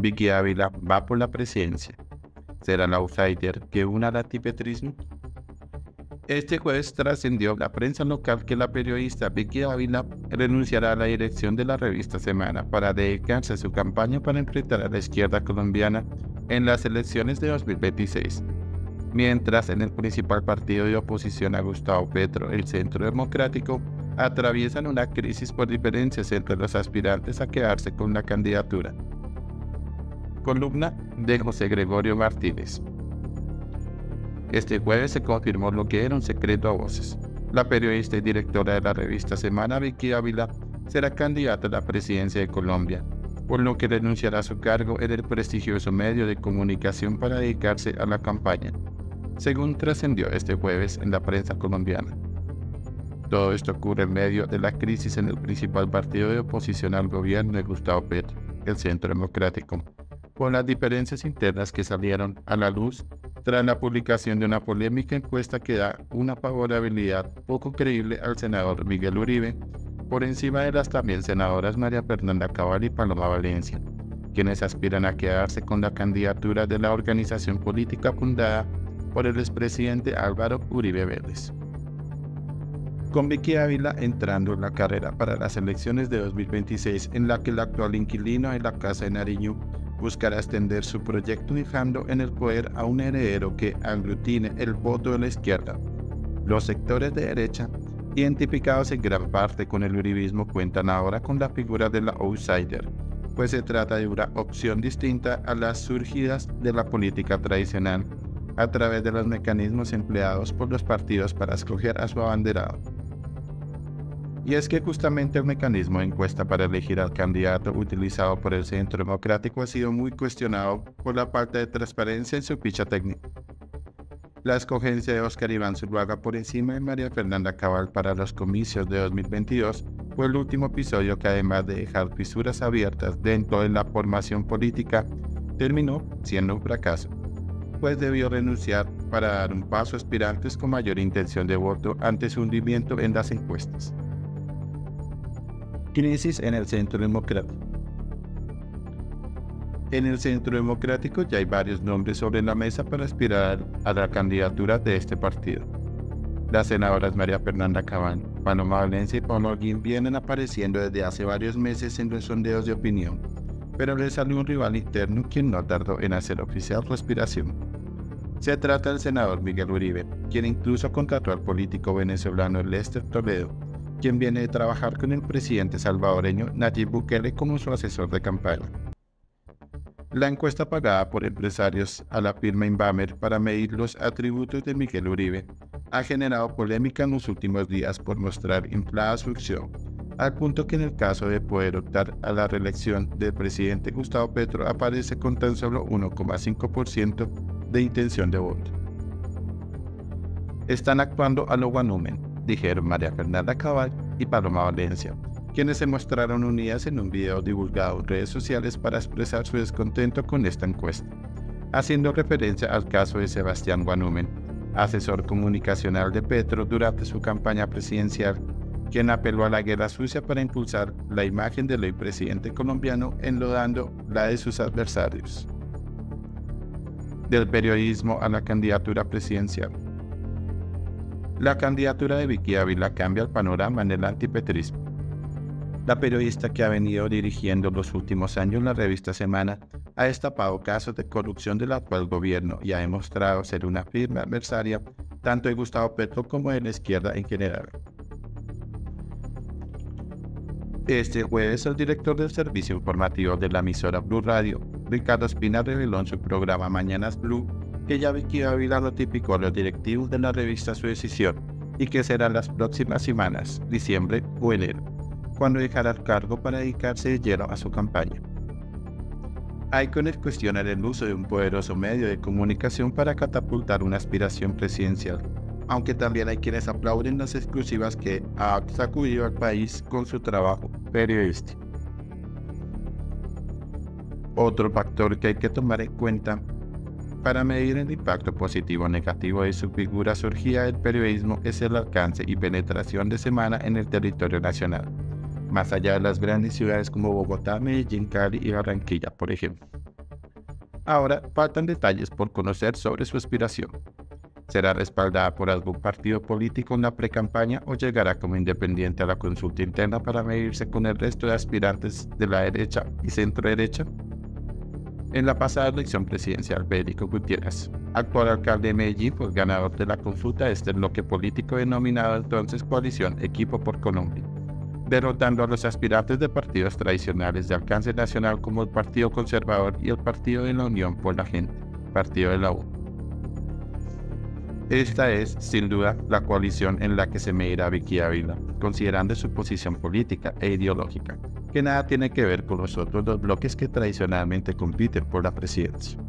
Vicky Ávila va por la presidencia. ¿Será la outsider que una al antipetrismo? Este jueves trascendió la prensa local que la periodista Vicky Ávila renunciará a la dirección de la revista Semana para dedicarse a su campaña para enfrentar a la izquierda colombiana en las elecciones de 2026. Mientras en el principal partido de oposición a Gustavo Petro, el Centro Democrático, atraviesan una crisis por diferencias entre los aspirantes a quedarse con la candidatura. Columna de José Gregorio Martínez. Este jueves se confirmó lo que era un secreto a voces. La periodista y directora de la revista Semana, Vicky Ávila, será candidata a la presidencia de Colombia, por lo que renunciará a su cargo en el prestigioso medio de comunicación para dedicarse a la campaña, según trascendió este jueves en la prensa colombiana. Todo esto ocurre en medio de la crisis en el principal partido de oposición al gobierno de Gustavo Petro, el Centro Democrático, con las diferencias internas que salieron a la luz tras la publicación de una polémica encuesta que da una favorabilidad poco creíble al senador Miguel Uribe, por encima de las también senadoras María Fernanda Cabal y Paloma Valencia, quienes aspiran a quedarse con la candidatura de la organización política fundada por el expresidente Álvaro Uribe Vélez. Con Vicky Ávila entrando en la carrera para las elecciones de 2026, en la que el actual inquilino de la Casa de Nariño buscará extender su proyecto dejando en el poder a un heredero que aglutine el voto de la izquierda. Los sectores de derecha, identificados en gran parte con el uribismo, cuentan ahora con la figura de la outsider, pues se trata de una opción distinta a las surgidas de la política tradicional, a través de los mecanismos empleados por los partidos para escoger a su abanderado. Y es que justamente el mecanismo de encuesta para elegir al candidato utilizado por el Centro Democrático ha sido muy cuestionado por la falta de transparencia en su ficha técnica. La escogencia de Óscar Iván Zuluaga por encima de María Fernanda Cabal para los comicios de 2022 fue el último episodio que, además de dejar fisuras abiertas dentro de la formación política, terminó siendo un fracaso, pues debió renunciar para dar un paso a aspirantes con mayor intención de voto ante su hundimiento en las encuestas. Crisis en el Centro Democrático. En el Centro Democrático ya hay varios nombres sobre la mesa para aspirar a la candidatura de este partido. Las senadoras María Fernanda Cabal, Paloma Valencia y Pablo Holguín vienen apareciendo desde hace varios meses en los sondeos de opinión, pero les salió un rival interno quien no tardó en hacer oficial su aspiración. Se trata del senador Miguel Uribe, quien incluso contrató al político venezolano Lester Toledo, quien viene de trabajar con el presidente salvadoreño Nayib Bukele como su asesor de campaña. La encuesta pagada por empresarios a la firma Inbamer para medir los atributos de Miguel Uribe ha generado polémica en los últimos días por mostrar inflada su acción, al punto que en el caso de poder optar a la reelección del presidente Gustavo Petro aparece con tan solo 1,5% de intención de voto. Están actuando a lo Guanumen, dijeron María Fernanda Cabal y Paloma Valencia, quienes se mostraron unidas en un video divulgado en redes sociales para expresar su descontento con esta encuesta, haciendo referencia al caso de Sebastián Guanumen, asesor comunicacional de Petro durante su campaña presidencial, quien apeló a la guerra sucia para impulsar la imagen del hoy presidente colombiano, enlodando la de sus adversarios. Del periodismo a la candidatura presidencial. La candidatura de Vicky Ávila cambia el panorama en el antipetrismo. La periodista, que ha venido dirigiendo los últimos años la revista Semana, ha destapado casos de corrupción del actual gobierno y ha demostrado ser una firme adversaria tanto de Gustavo Petro como de la izquierda en general. Este jueves, el director del servicio informativo de la emisora Blue Radio, Ricardo Espina, reveló en su programa Mañanas Blue que ya Vicky Ávila notificó a los directivos de la revista su decisión y que serán las próximas semanas, diciembre o enero, cuando dejará el cargo para dedicarse de lleno a su campaña. Hay quienes cuestionan el uso de un poderoso medio de comunicación para catapultar una aspiración presidencial, aunque también hay quienes aplauden las exclusivas que ha sacudido al país con su trabajo periodístico. Otro factor que hay que tomar en cuenta para medir el impacto positivo o negativo de su figura surgida del periodismo es el alcance y penetración de Semana en el territorio nacional, más allá de las grandes ciudades como Bogotá, Medellín, Cali y Barranquilla, por ejemplo. Ahora faltan detalles por conocer sobre su aspiración. ¿Será respaldada por algún partido político en la precampaña o llegará como independiente a la consulta interna para medirse con el resto de aspirantes de la derecha y centro derecha? En la pasada elección presidencial, Federico Gutiérrez, actual alcalde de Medellín, fue ganador de la consulta de este bloque político denominado entonces Coalición Equipo por Colombia, derrotando a los aspirantes de partidos tradicionales de alcance nacional como el Partido Conservador y el Partido de la Unión por la Gente, Partido de la U. Esta es, sin duda, la coalición en la que se medirá Vicky Ávila, considerando su posición política e ideológica, que nada tiene que ver con los otros dos bloques que tradicionalmente compiten por la presidencia.